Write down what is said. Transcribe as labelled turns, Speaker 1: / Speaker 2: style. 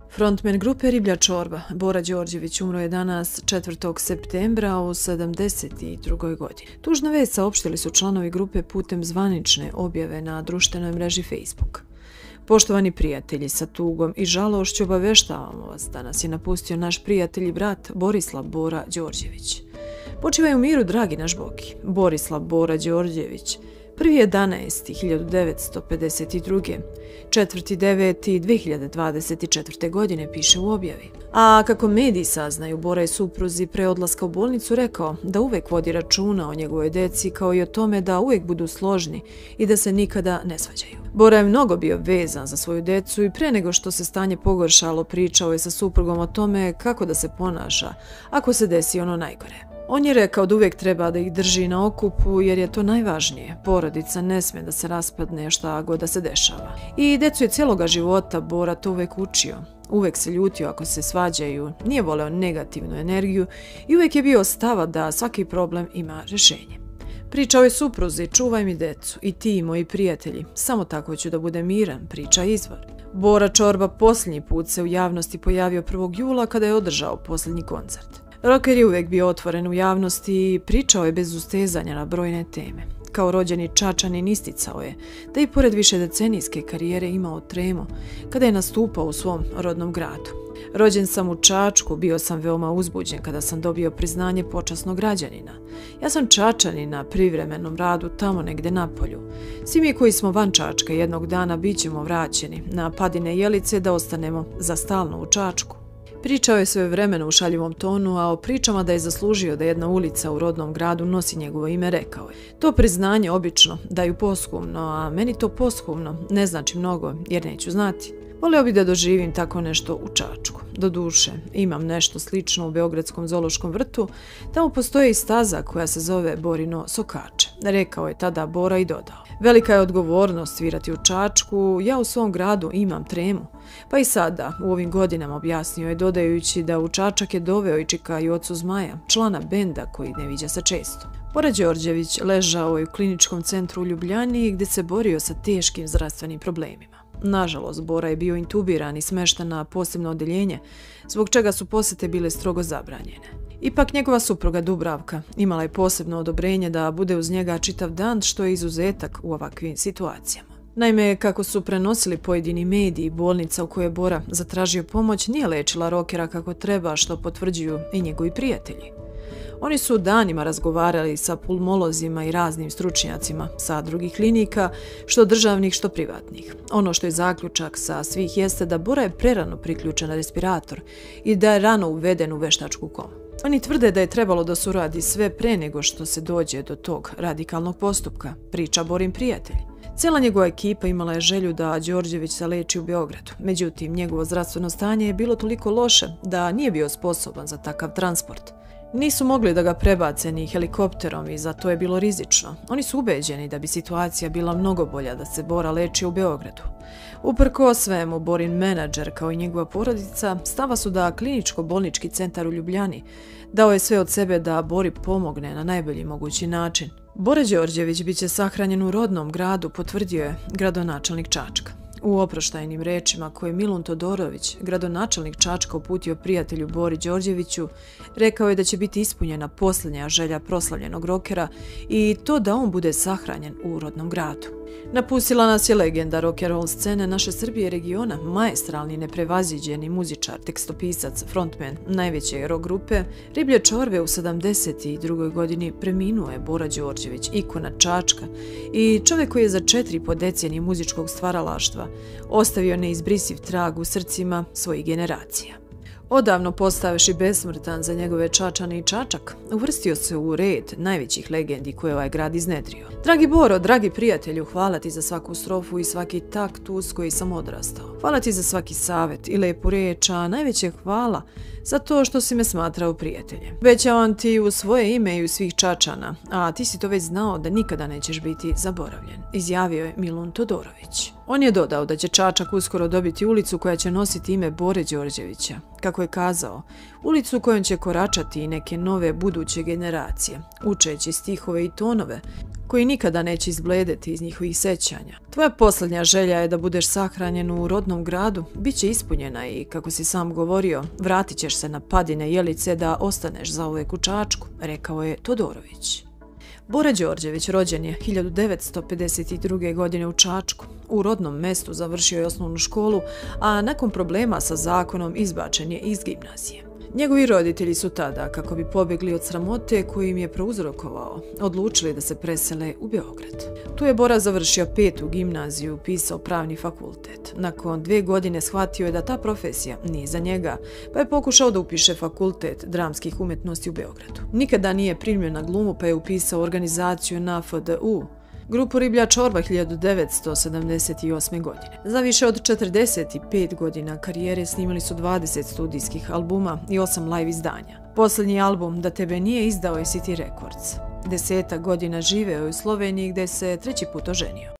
Speaker 1: Frontmen grupe Riblja čorba, Bora Đorđević, umro je danas 4. septembra u 72. godini. Tužnu vest saopštili su članovi grupe putem zvanične objave na društvenoj mreži Facebook. Poštovani prijatelji, sa tugom i žalošću obaveštavamo vas da nas je napustio naš prijatelj i brat Borislav Bora Đorđević. Počivaj u miru, dragi naš Boki. Borislav Bora Đorđević, 1.11.1952. 4.9.2024. godine piše u objavi. A kako mediji saznaju, Bora je supruzi pre odlaska u bolnicu rekao da uvek vodi računa o njegovoj deci, kao i o tome da uvek budu složni i da se nikada ne svađaju. Bora je mnogo bio vezan za svoju decu i pre nego što se stanje pogoršalo, pričao je sa suprugom o tome kako da se ponaša ako se desi ono najgore. On je rekao da uvijek treba da ih drži na okupu jer je to najvažnije. Porodica ne sme da se raspadne šta god da se dešava. I decu je cijeloga života Bora to uvijek učio. Uvijek se ljutio ako se svađaju, nije voleo negativnu energiju i uvijek je bio stava da svaki problem ima rješenje. Pričao je supruzi, čuvaj mi decu i ti moji prijatelji, samo tako ću da budem miran, priča izvor. Bora Čorba posljednji put se u javnosti pojavio 1. jula kada je održao posljednji koncert. Rocker je uvijek bio otvoren u javnosti i pričao je bez ustezanja na brojne teme. Kao rođeni Čačanin isticao je da i pored višedecenijske karijere imao tremu kada je nastupao u svom rodnom gradu. Rođen sam u Čačku, bio sam veoma uzbuđen kada sam dobio priznanje počasnog građanina. Ja sam Čačanin na privremenom radu tamo negde na polju. Svi mi koji smo van Čačka jednog dana bit ćemo vraćeni na Padine Jelice da ostanemo za stalno u Čačku. Pričao je svoje vremeno u šaljivom tonu, a o pričama da je zaslužio da jedna ulica u rodnom gradu nosi njegovo ime rekao je: to priznanje obično daju posthumno, a meni to posthumno ne znači mnogo jer neću znati. Voleo bi da doživim tako nešto u Čačku. Doduše, imam nešto slično u Beogradskom zoološkom vrtu, tamo postoji i staza koja se zove Borino Sokače, rekao je tada Bora i dodao: velika je odgovornost svirati u Čačku, ja u svom gradu imam tremu. Pa i sada, u ovim godinama, objasnio je dodajući da u Čačak je doveo i Čika i ocu Zmaja, člana benda koji ne viđa se često. Bora Đorđević ležao je u kliničkom centru u Ljubljani gdje se borio sa teškim zdravstvenim problemima. Nažalost, Bora je bio intubiran i smešten na posebno odeljenje, zbog čega su posete bile strogo zabranjene. Ipak njegova supruga Dubravka imala je posebno odobrenje da bude uz njega čitav dan, što je izuzetak u ovakvim situacijama. Naime, kako su prenosili pojedini mediji, bolnica u kojoj je Bora zatražio pomoć nije lečila rokera kako treba, što potvrđuju i njegovi prijatelji. Oni su danima razgovarali sa pulmolozima i raznim stručnjacima sa drugih klinika, što državnih, što privatnih. Ono što je zaključak sa svih jeste da Bora je prerano priključen na respirator i da je rano uveden u veštačku komu. Oni tvrde da je trebalo da se uradi sve pre nego što se dođe do tog radikalnog postupka, priča Borin prijatelj. Cijela njegova ekipa imala je želju da Đorđević se leči u Beogradu, međutim njegovo zdravstveno stanje je bilo toliko loše da nije bio sposoban za takav transport. Nisu mogli da ga prebace ni helikopterom i zato je bilo rizično. Oni su ubeđeni da bi situacija bila mnogo bolja da se Bora leči u Beogradu. Uprkos svemu, Borin menadžer kao i njegova porodica stava su da kliničko-bolnički centar u Ljubljani dao je sve od sebe da Bori pomogne na najbolji mogući način. Bora Đorđević biće sahranjen u rodnom gradu, potvrdio je gradonačelnik Čačka. U oproštajnim rečima koje je Milun Todorović, gradonačelnik Čačka, uputio prijatelju Bori Đorđeviću, rekao je da će biti ispunjena posljednja želja proslavljenog rokera i to da on bude sahranjen u rodnom gradu. Napustila nas je legenda rock'n'roll scene naše Srbije i regiona, maestralni, neprevaziđeni muzičar, tekstopisac, frontman najveće rock grupe Riblje čorbe. U 72. godini preminuo je Bora Đorđević, ikona Čačka i čovjek koji je za 4,5 decenije muzičkog stvaralaštva ostavio neizbrisiv trag u srcima svojih generacija. Odavno postavši besmrtan za njegove Čačane i Čačak, uvrstio se u red najvećih legendi koje ovaj grad iznedrio. Dragi Boro, dragi prijatelju, hvala ti za svaku strofu i svaki takt uz koji sam odrastao. Hvala ti za svaki savjet i lepu reč, a najveće hvala zato što si me smatrao prijateljem. Obećavam ti u svoje ime i u svih Čačana, a ti si to već znao da nikada nećeš biti zaboravljen, izjavio je Milun Todorović. On je dodao da će Čačak uskoro dobiti ulicu koja će nositi ime Bore Đorđevića. Kako je kazao, ulicu kojom će koračati i neke nove buduće generacije, učeći stihove i tonove, koji nikada neće izbledeti iz njihovih sećanja. Tvoja posljednja želja je da budeš sahranjen u rodnom gradu, bit će ispunjena i, kako si sam govorio, vratit ćeš se na Padine Jelice da ostaneš zauvek u Čačku, rekao je Todorović. Bora Đorđević rođen je 1952. godine u Čačku. U rodnom mestu završio je osnovnu školu, a nakon problema sa zakonom izbačen je iz gimnazije. Njegovi roditelji su tada, kako bi pobjegli od sramote koju im je prouzrokovao, odlučili da se presele u Beograd. Tu je Bora završio 5. gimnaziju, upisao pravni fakultet. Nakon 2 godine shvatio je da ta profesija nije za njega, pa je pokušao da upiše fakultet dramskih umetnosti u Beogradu. Nikada nije primljen na glumu, pa je upisao organizaciju na FDU, grupu Riblja čorba 1978. godine. Za više od 45 godina karijere snimali su 20 studijskih albuma i 8 live izdanja. Posljednji album Da tebe nije izdao je City Records. 10 godina živeo je u Sloveniji gde se 3. put oženio.